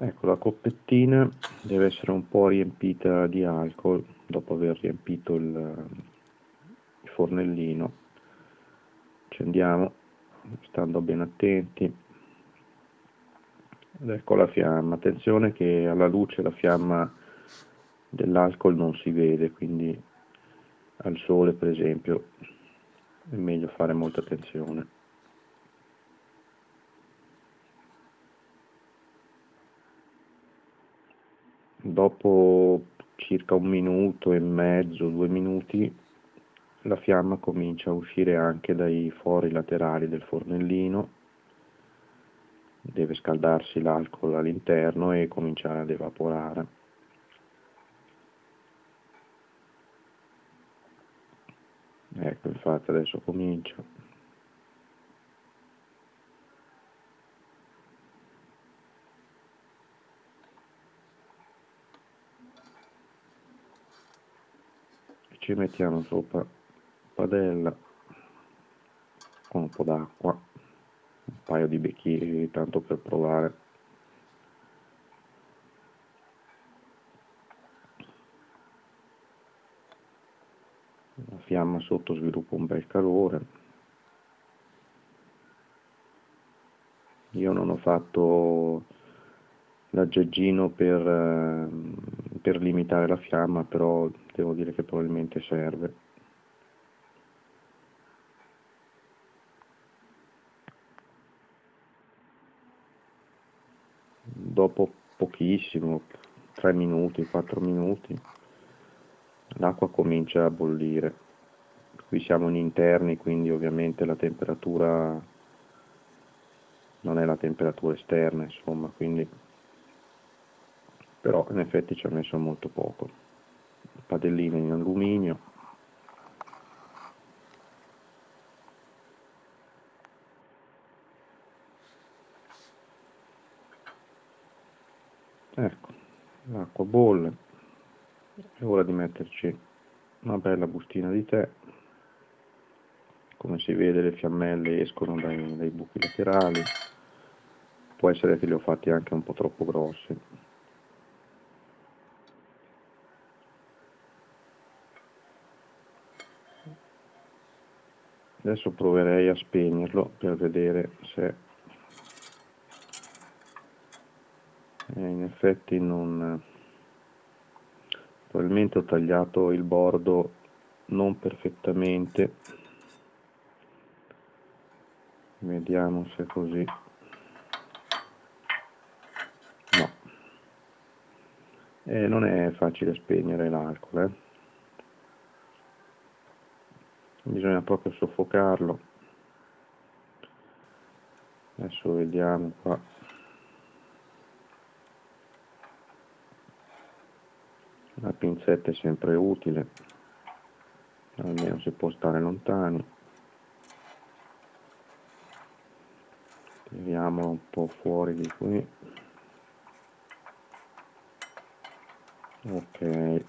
Ecco, la coppettina deve essere un po' riempita di alcol dopo aver riempito il fornellino. Accendiamo, stando ben attenti. Ed ecco la fiamma. Attenzione che alla luce la fiamma dell'alcol non si vede, quindi al sole per esempio è meglio fare molta attenzione. Dopo circa 1 minuto e mezzo, 2 minuti, la fiamma comincia a uscire anche dai fori laterali del fornellino, deve scaldarsi l'alcol all'interno e cominciare ad evaporare. Ecco, infatti adesso comincia. Ci mettiamo sopra padella con un po' d'acqua, un paio di bicchieri tanto per provare. La fiamma sotto sviluppa un bel calore. Io non ho fatto l'aggeggino per limitare la fiamma, però devo dire che probabilmente serve. Dopo pochissimo, 3 minuti, 4 minuti, l'acqua comincia a bollire. Qui siamo in interni, quindi ovviamente la temperatura non è la temperatura esterna, insomma, quindi però in effetti ci ha messo molto poco. Padellina in alluminio. Ecco, l'acqua bolle, è ora di metterci una bella bustina di tè. Come si vede le fiammelle escono dai buchi laterali, può essere che li ho fatti anche un po' troppo grossi. Adesso proverei a spegnerlo per vedere se in effetti non... Probabilmente ho tagliato il bordo non perfettamente, vediamo se è così. No, non è facile spegnere l'alcol, bisogna proprio soffocarlo. Adesso vediamo qua. La pinzetta è sempre utile, almeno si può stare lontani. Tiriamolo un po' fuori di qui. Ok.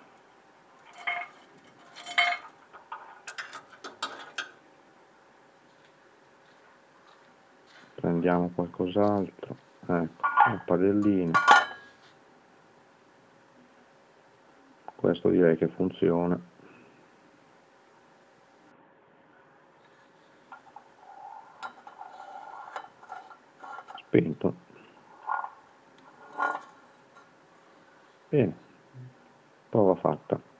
Prendiamo qualcos'altro. Ecco, un padellino. Questo direi che funziona. Spento. Bene, prova fatta.